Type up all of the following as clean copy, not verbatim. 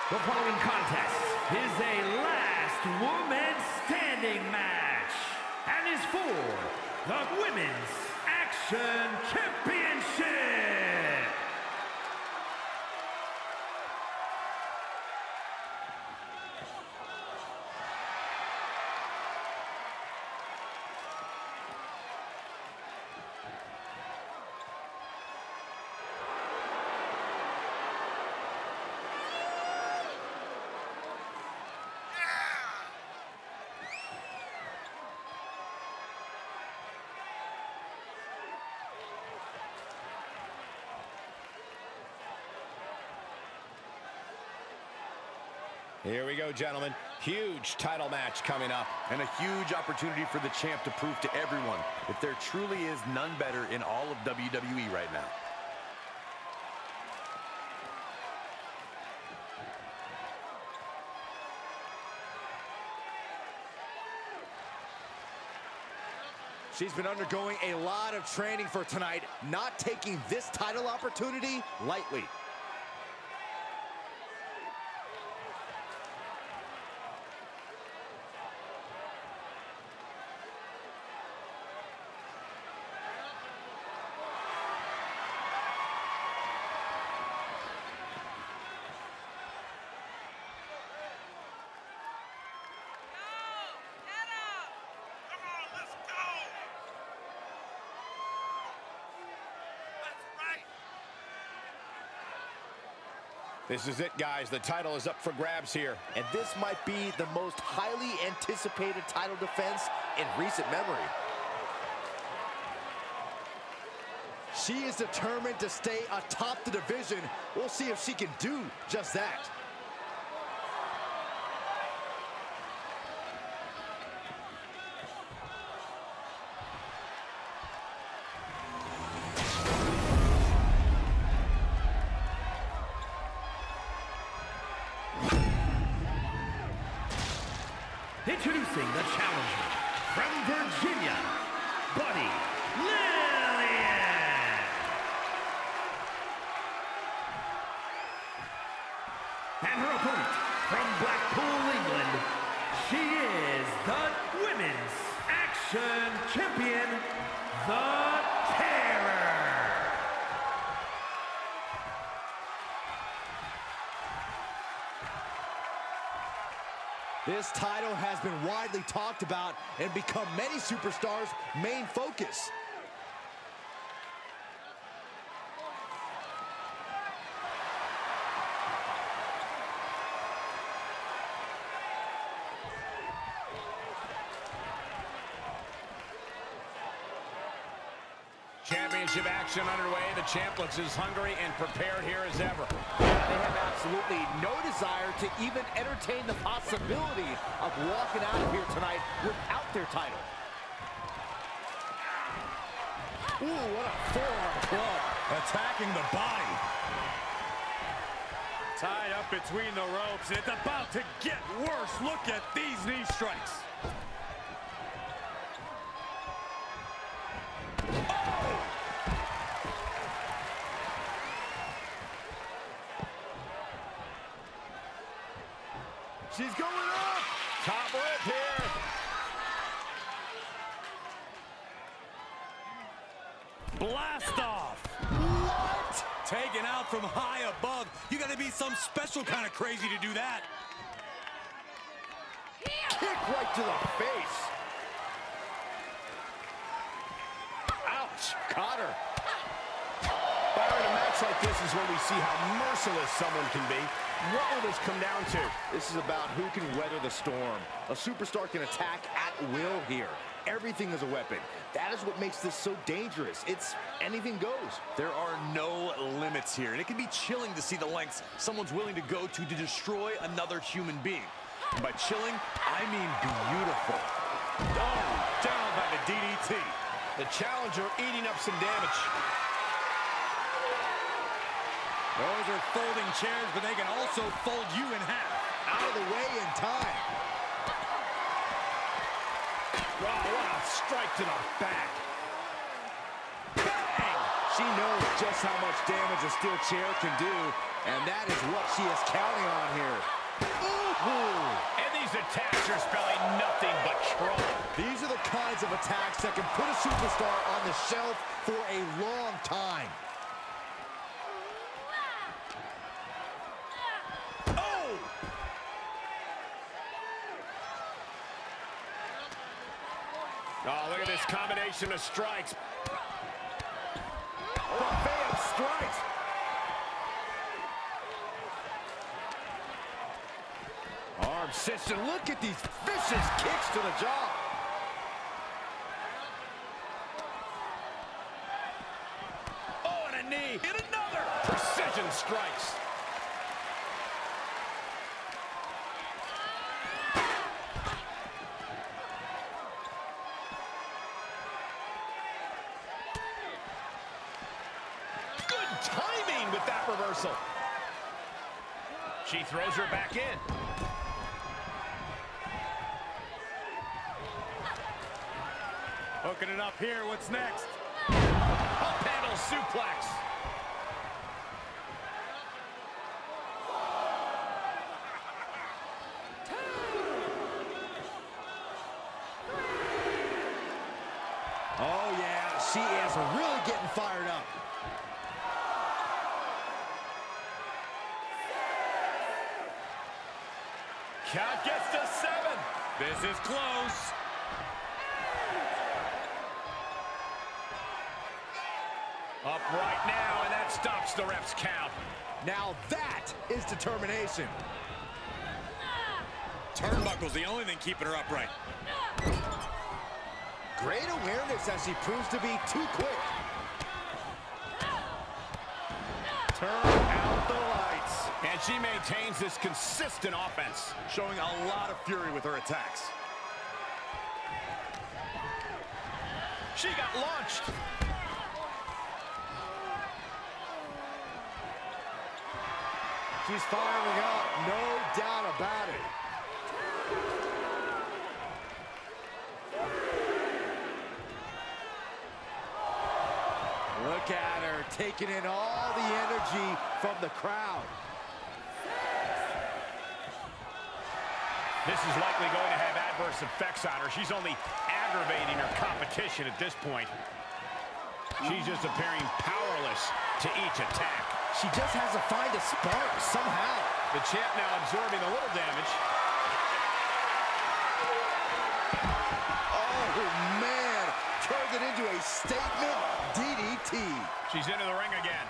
The following contest is a last woman standing match and is for the Women's Action Championship. Here we go, gentlemen. Huge title match coming up. And a huge opportunity for the champ to prove to everyone if there truly is none better in all of WWE right now. She's been undergoing a lot of training for tonight, not taking this title opportunity lightly. This is it, guys. The title is up for grabs here. And this might be the most highly anticipated title defense in recent memory. She is determined to stay atop the division. We'll see if she can do just that. Introducing the challenger from Virginia, Buddy Lillian. And her opponent from Blackpool, England, she is the Women's Action Champion, The Terror. This title has been widely talked about and become many superstars' main focus. Championship action underway. The champ looks as hungry and prepared here as ever. They have absolutely no desire to even entertain the possibility of walking out of here tonight without their title. Ooh, what a forearm club. Attacking the body. Tied up between the ropes. It's about to get worse. Look at these knee strikes. She's going up. Top rope here. Blast off. What? Taken out from high above. You got to be some special kind of crazy to do that. Kick right to the face. Ouch. Caught her. Byron, a match like this is when we see how merciless someone can be. What will this come down to? This is about who can weather the storm. A superstar can attack at will here. Everything is a weapon. That is what makes this so dangerous. It's anything goes. There are no limits here, and it can be chilling to see the lengths someone's willing to go to destroy another human being. And by chilling, I mean beautiful. Oh, down by the DDT. The challenger eating up some damage. Those are folding chairs, but they can also fold you in half. Out of the way in time. Wow, what a strike to the back. Bang! She knows just how much damage a steel chair can do. And that is what she is counting on here. Ooh. And these attacks are spelling nothing but trouble. These are the kinds of attacks that can put a superstar on the shelf for a long time. Oh! Oh, look at this combination of strikes. Buffet of strikes. Arm system. Look at these vicious kicks to the jaw. Oh, and a knee. And another. Precision strikes. Good timing with that reversal. She throws her back in. Hooking it up here. What's next? Up handle suplex. Oh, yeah. She is really getting fired up. Count gets to 7. This is close. Up right now, and that stops the ref's count. Now that is determination. Turnbuckle's the only thing keeping her upright. Great awareness as she proves to be too quick. Turn out the lights. And she maintains this consistent offense. Showing a lot of fury with her attacks. She got launched. She's firing up, no doubt about it. Look at her, taking in all the energy from the crowd. This is likely going to have adverse effects on her. She's only aggravating her competition at this point. She's just appearing powerless to each attack. She just has to find a spark somehow. The champ now absorbing a little damage. Oh, man. Turned it into a statement DDT. She's into the ring again.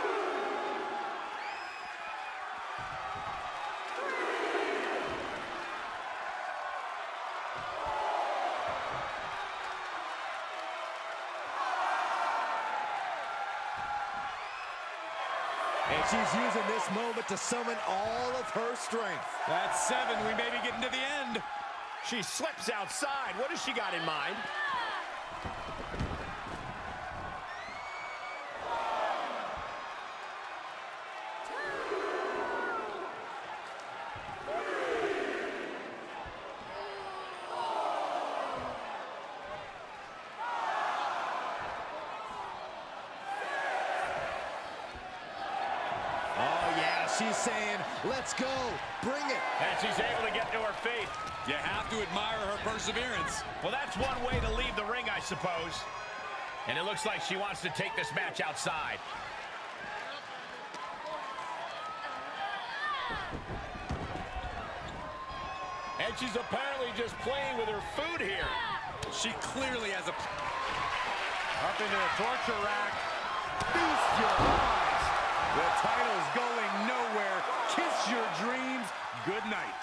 And she's using this moment to summon all of her strength. That's 7. We may be getting to the end. She slips outside. What has she got in mind? She's saying, let's go, bring it. And she's able to get to her feet. You have to admire her perseverance. Well, that's one way to leave the ring, I suppose. And it looks like she wants to take this match outside. And she's apparently just playing with her food here. She clearly has a... Up into the torture rack. Feast your eyes. The title's going nowhere. Kiss your dreams. Good night.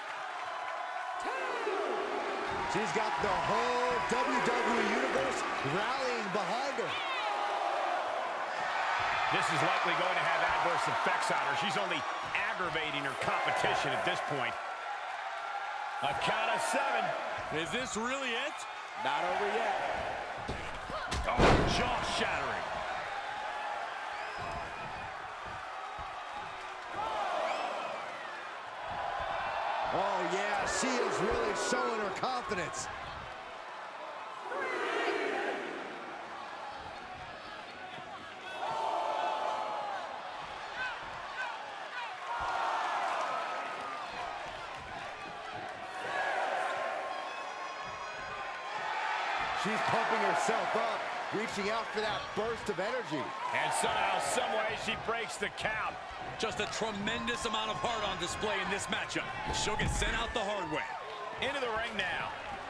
She's got the whole WWE Universe rallying behind her. This is likely going to have adverse effects on her. She's only aggravating her competition at this point. A count of 7. Is this really it? Not over yet. Oh, jaw-shattering. Oh, yeah, she is really showing her confidence. She's pumping herself up, reaching out for that burst of energy. And somehow, someway, she breaks the count. Just a tremendous amount of heart on display in this matchup. She'll get sent out the hard way. Into the ring now.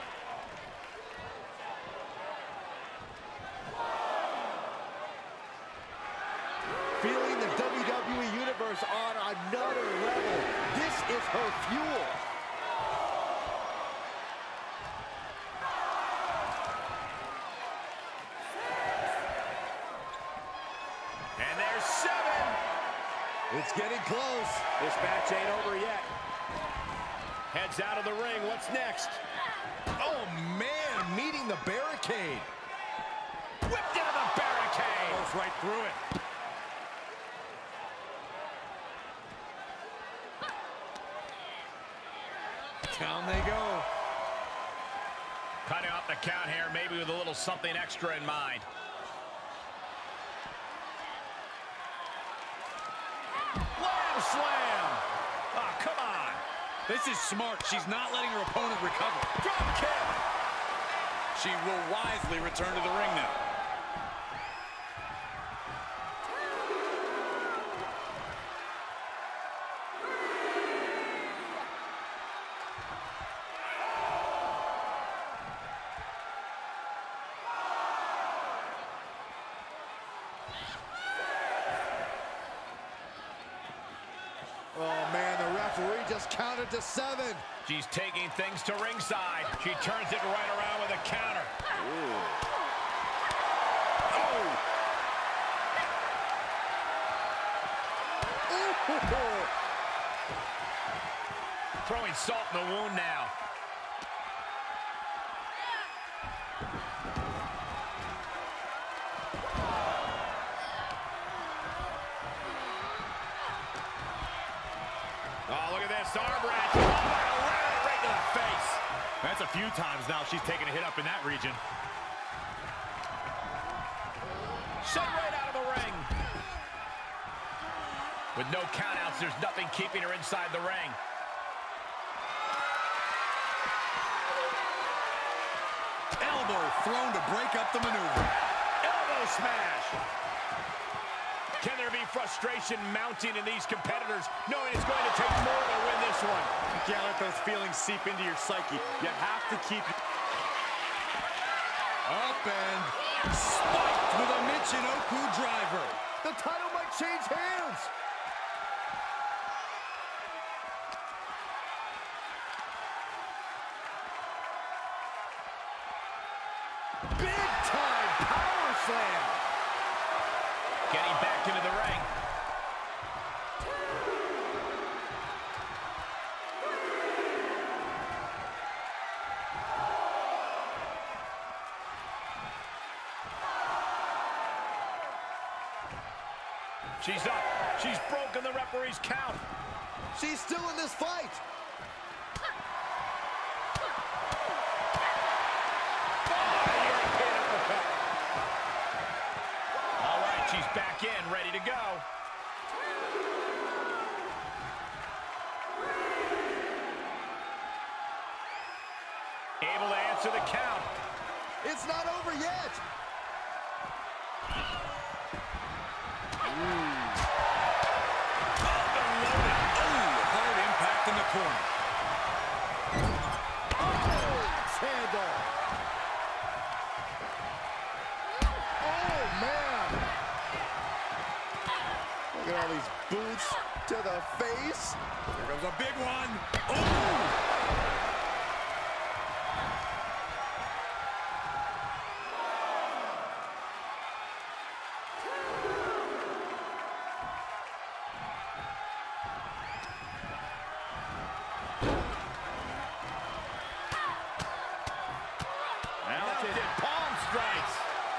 Feeling the WWE Universe on another level. This is her fuel. And there's 7. It's getting close. This match ain't over yet. Heads out of the ring. What's next? Oh, man, meeting the barricade. Whipped into the barricade. Goes right through it. Down they go. Cutting off the count here, maybe with a little something extra in mind. Lamb slam. Oh, come on. This is smart. She's not letting her opponent recover. Drop kick. She will wisely return to the ring now. Oh, man, the referee just counted to 7. She's taking things to ringside. She turns it right around with a counter. Throwing salt in the wound now. Oh, look at this. Arm wrench. Oh, right to the face. That's a few times now she's taken a hit up in that region. Sent right out of the ring. With no countouts, there's nothing keeping her inside the ring. Elbow thrown to break up the maneuver. Elbow smash. Can there be frustration mounting in these competitors, knowing it's going to take more to win this one? You can't let those feelings seep into your psyche. You have to keep up and spiked with a Michinoku driver. The title might change hands. Big time power slam. Getting back into the ring. She's up. She's broken the referee's count. She's still in this fight. All right, she's back in, ready to go. Able to answer the count. It's not over yet. Hard impact in the corner. Axe handle. Oh, man. Look at all these boots to the face. Here comes a big one. Oh! Mounted palm strikes.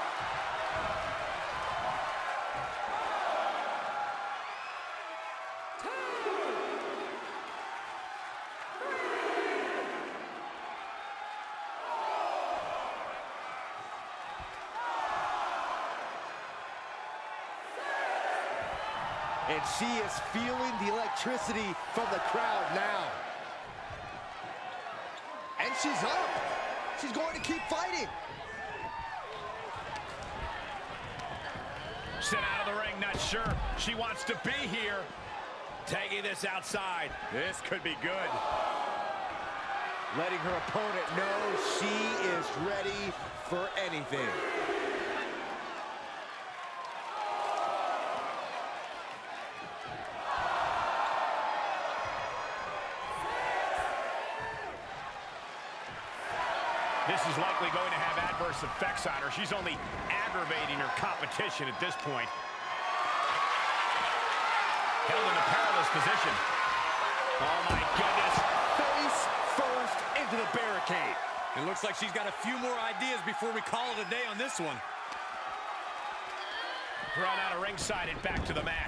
And she is feeling the electricity from the crowd now. And she's up. She's going to keep fighting. Sent out of the ring, not sure she wants to be here. Taking this outside. This could be good. Letting her opponent know she is ready for anything. This is likely going to have adverse effects on her. She's only aggravating her competition at this point. Held in a perilous position. Oh, my goodness. Face first into the barricade. It looks like she's got a few more ideas before we call it a day on this one. Thrown out of ringside and back to the mat.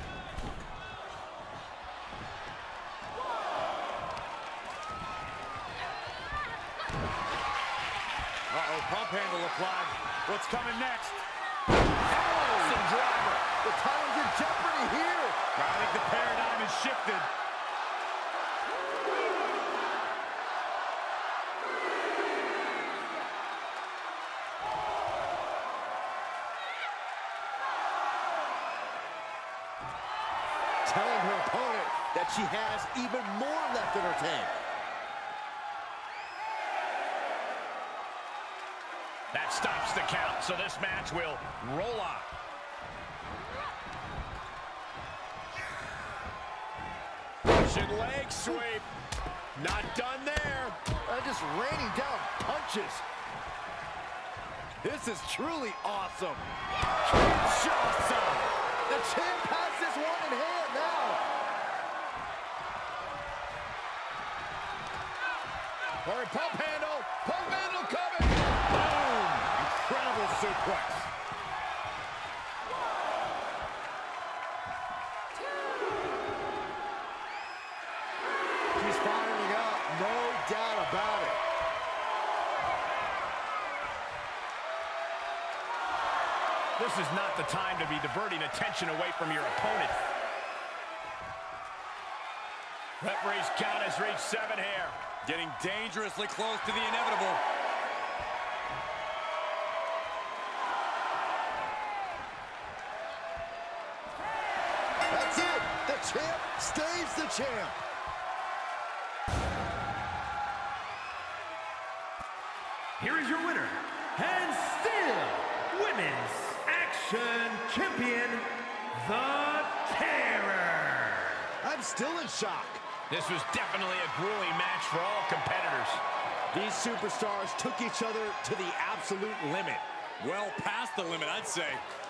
Uh-oh, pump handle applied. What's coming next? Awesome driver. The title's in jeopardy here. I think the paradigm has shifted. Telling her opponent that she has even more left in her tank. That stops the count, so this match will roll on. Russian leg sweep. Not done there. Just raining down punches. This is truly awesome. Kinshasa. The champ has this one in hand now. Or pump handle. Pump handle coming. Boom. Incredible suplex. She's firing up, no doubt about it. This is not the time to be diverting attention away from your opponent. Referee's count has reached 7 here. Getting dangerously close to the inevitable. That's it. The champ stays the champ. Here is your winner, and still Women's Action Champion, The Terror. I'm still in shock. This was definitely a grueling match for all competitors. These superstars took each other to the absolute limit. Well past the limit, I'd say.